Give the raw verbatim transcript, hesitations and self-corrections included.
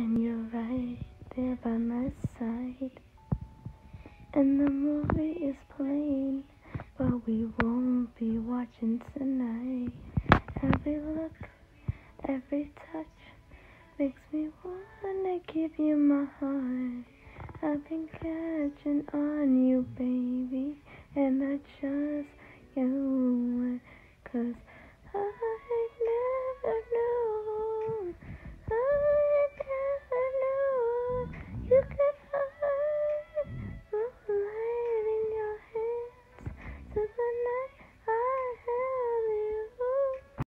And you're right there by my side. And the movie is playing, but we won't be watching tonight. Every look, every touch makes me wanna give you my heart. I've been catching on you, baby, and I just can't wait, 'cause I